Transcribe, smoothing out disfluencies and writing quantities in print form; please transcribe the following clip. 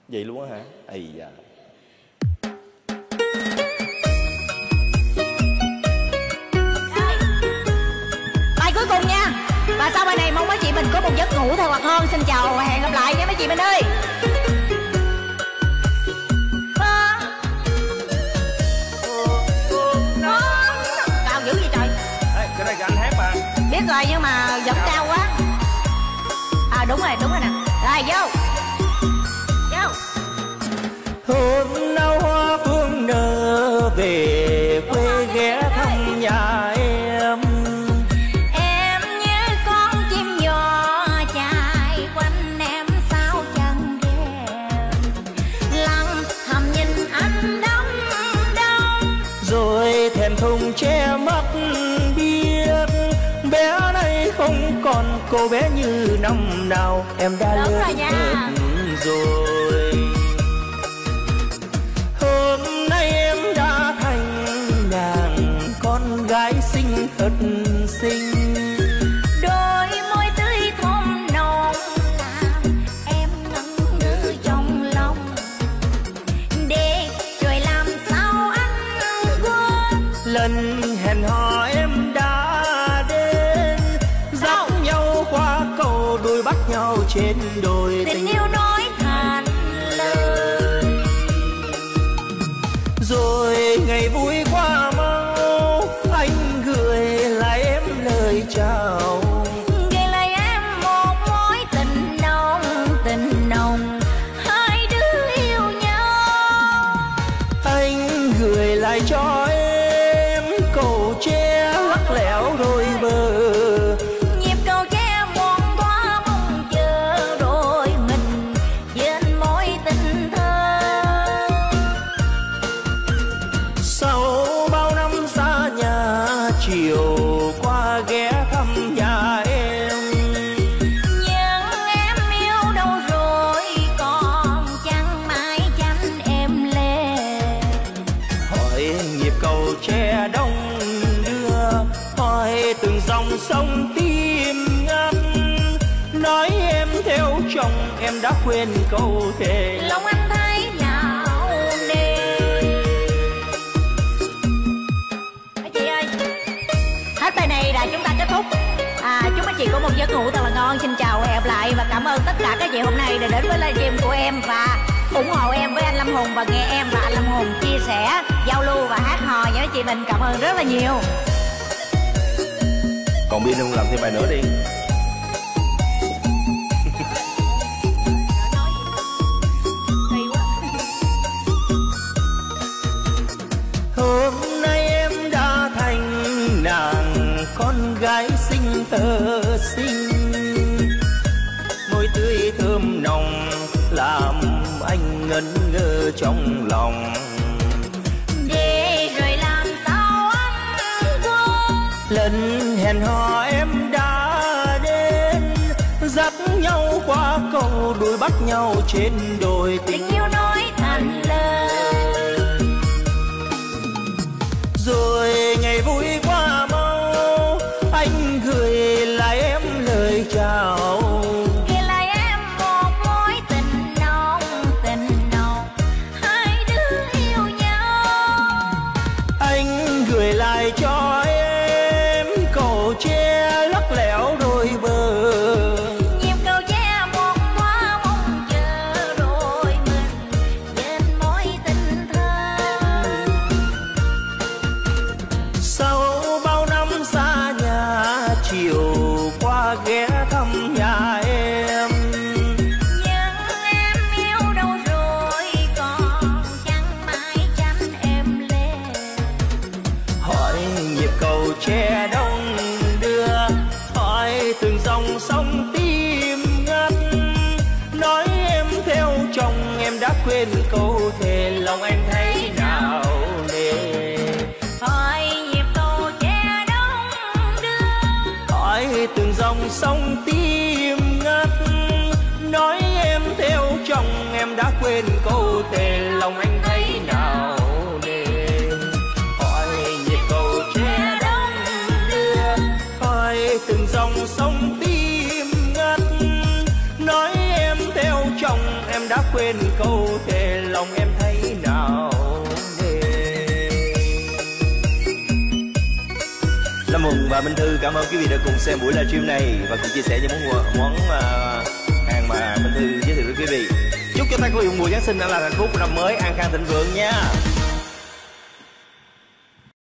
Vậy luôn á hả? Ây da. Bài cuối cùng nha. Và sau bài này mong mấy chị mình có một giấc ngủ thật là ngon. Xin chào và hẹn gặp lại nha mấy chị mình ơi. Cao dữ vậy trời. Ê, cái này cho anh hát mà. Biết rồi nhưng mà giọng cao quá. À đúng rồi nè. Rồi vô. Hôm nào hoa phương nở về quê ghé thăm nhà em. Em như con chim nhỏ chạy quanh em sao chẳng ghé. Lặng thầm nhìn anh đông đông. Rồi thèm thùng che mắt biết bé này không còn cô bé như năm nào. Em đã lớn hết rồi. Hôm nay em đã thành nàng con gái xinh thật xinh. Đôi môi tươi thơm nồng làm em ngẩn ngơ trong lòng. Để rồi làm sao anh quên Lần hẹn hò em đã đến, dắt nhau qua cầu đôi bắt nhau trên đồi. tình yêu nói thành lời. Rồi ngày vui qua mau, anh gửi lại em lời chào. Gửi lại em một mối tình nồng hai đứa yêu nhau. Anh gửi lại cho em cầu tre lắc lẻo đôi bờ. Nhịp cầu tre muôn thoa mong chờ đôi mình trên mối tình thơ. Sau bao năm xa nhà, chiều qua ghé thăm nhà em. Nhưng em yêu đâu rồi còn chẳng mãi chánh em lệ. Hỏi nhịp cầu tre đông đưa, hỏi từng dòng sông tim ngắt. Nói em theo chồng em đã quên câu thề. Lòng anh thấy nào nề. Chị ơi, hết bài này là chúng ta kết thúc. Chúc mấy chị có một giấc ngủ thật là ngon. Xin chào và hẹn gặp lại. Và cảm ơn tất cả các chị hôm nay đã đến với livestream của em và ủng hộ em với anh Lâm Hùng và nghe em và anh Lâm Hùng chia sẻ, giao lưu và hát hò với chị mình. Cảm ơn rất là nhiều. Còn Biên không làm thêm bài nữa đi. Hôm nay em đã thành nàng con gái xinh thơ xinh. Môi tươi thơm nồng làm anh ngẩn ngơ trong lòng. Để rồi làm sao anh quên Lần hẹn hò em đã đến, dắt nhau qua cầu đuổi bắt nhau trên đồi. tình yêu nói thành lời. Rồi ngày vui qua mau, anh gửi lại em lời chào. Gửi lại em một mối tình nồng hai đứa yêu nhau. Anh gửi lại cho em cầu tre lắc lẻo đôi bờ. Nhịp cầu tre muôn thoa mong chờ đôi mình trên mối tình thơ. Sau bao năm xa nhà, chiều qua ghé thăm nhà em. Nhưng em yêu đâu rồi còn chẳng mãi chánh em lệ. Hỏi nhịp cầu tre đông đưa, hỏi từng dòng sông tim ngắt. Nói em theo chồng em đã quên câu thề. Lòng anh thấy nào nề. Hỏi nhịp cầu tre đông đưa, Hỏi từng dòng sông tim ngắt. Nói em theo chồng em đã quên câu thề. Lòng anh thấy nào nề. Hỏi nhịp cầu tre đông đưa, hỏi từng dòng sông tim ngắt. Nói em theo chồng em đã quên câu thề lòng em thấy nào nề. Lâm Hùng và Minh Thư cảm ơn quý vị đã cùng xem buổi livestream này và cùng chia sẻ những món hàng mà Minh Thư giới thiệu với quý vị. Chúc cho ta có một mùa Giáng sinh là hạnh phúc, năm mới an khang thịnh vượng nha.